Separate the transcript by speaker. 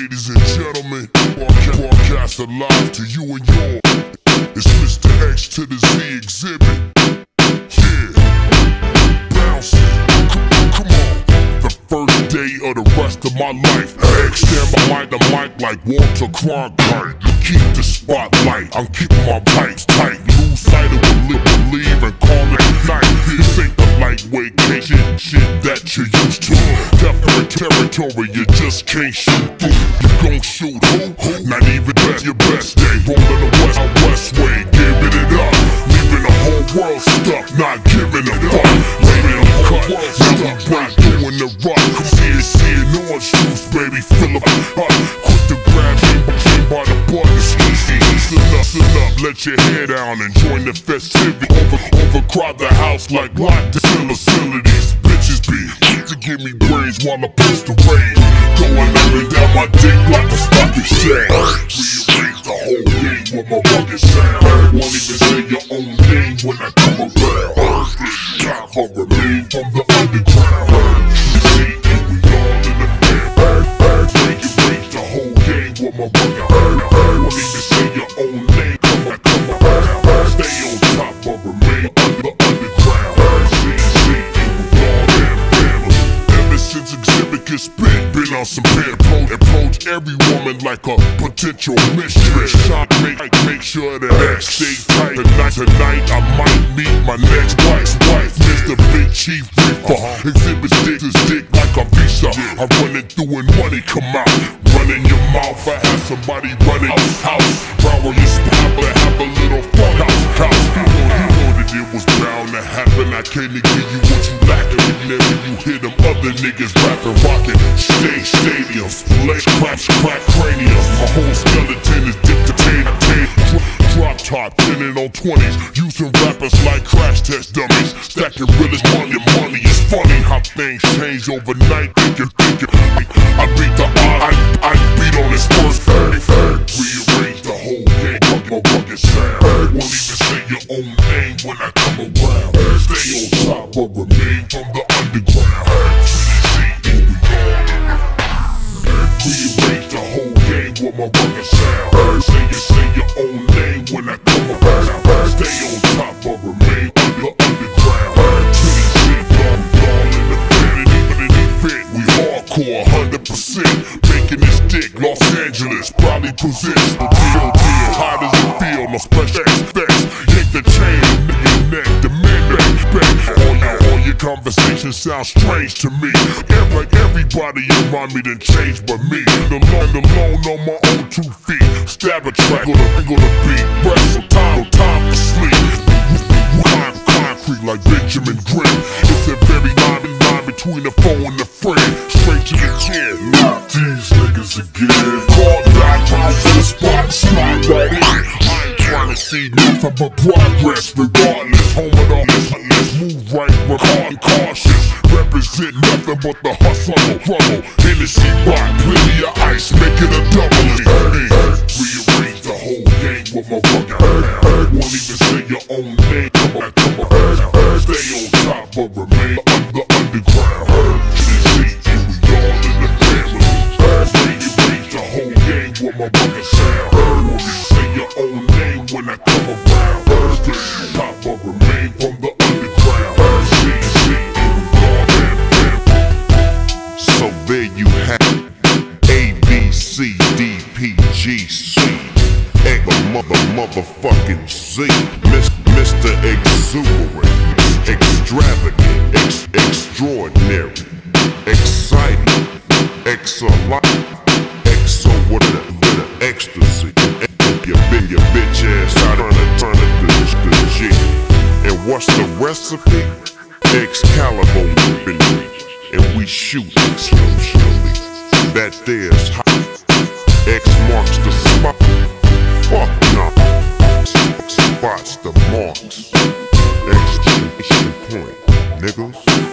Speaker 1: ladies and gentlemen, broadcast alive to you and yours. It's Mr. X to the Z Xzibit. Yeah, bouncing. Come on. The first day of the rest of my life. X stand behind the mic like Walter Cronkite. Keep the spotlight, I'm keeping my pipes tight. Lose sight of believe and call it night. This ain't the lightweight case, shit that you used to. Definite territory you just can't shoot through. You gon' shoot who? Not even your best day. Rolling the west way, giving it up. Leaving the whole world stuck, not giving a fuck. Leaving them cut, now we break doing the rock. See it, orange juice, baby, fill up. Quick to grab me by the butt. Listen up, let your hair down and join the festivity. Overcrowd the house like locked facilities. Bitches be quick to give me brains while I push the range. Going up and down my dick like a stock exchange. Rearrange the whole game with my rugged sound. Won't even say your own name when I come around. Top of remain from the underground. See, and we all in the band. Rearrange the whole game with my rugged sound. Won't even say your own name. Come around. Stay on top of remain under underground. See, and we all in family. Ever since Xzibit can spit, been on some pen approach every woman like a potential mistress. Shot make sure that X stay tight. Tonight I might meet my next wife's wife, Mr. Big Chief Reaper. Xzibit sticks his dick like a visa. I run it through and money come out. Run in your mouth, I have somebody running house. Round your spine, but have a little fun house. You know that it was bound to happen. I can't give you what you lacking. Whenever you hear them other niggas rapping, rocking stadiums, legs crack craniums. My whole skeleton is dictated. Drop top, pinning on 20s, using rappers like crash test dummies. Stacking real as money. It's funny how things change overnight. Thinking, I beat the odds. I beat on his first rearrange the whole game, my rugged sound. Won't even say your own name when I come around. Stay on top but remain from the underground. Rearrange the whole game with my rugged sound. Say your own name when I come around. Stay on top but remain under underground. All in the bed, even in the event, we hardcore 100%. Making this dick Los Angeles, probably possessed. How does it feel? No special effects. Yank the chain, nigga neck, the man back. All your conversations sound strange to me. Everybody around me done changed but me. Alone on my own 2 feet. Stab a track, gonna beat. Rest some time for sleep. Concrete like Benjamin Grimm. It's a very line between the foe and the friend. Straight to the chin. Not these niggas again. Call back to the spot, slide right in. I ain't trying to see nothing but progress. Regardless, home of all this, let's move right, we're cautious. Represent nothing but the hustle, struggle. Hennessy rock, plenty of ice, make it a double. Rearrange the whole game with my rugged sound. Won't even say your own name, come around. Stay on top but remain under underground. See, and we all in the family. Rearrange the whole game with my rugged sound. Won't even say your own name when I come around. Stay on top but remain from the underground. See, and we all in family. So there you have A, B, C, D, P, G, C, X, motherfucking Z. Mr. Exuberant, extravagant, extraordinary, exciting, excellent, with an ecstasy. Your bitch ass turn it to the G. And what's the recipe? Excalibur, and we shoot slowly. That there's hot. X marks the spot. Fuck no. Spots the marks. Exclamation point, niggas.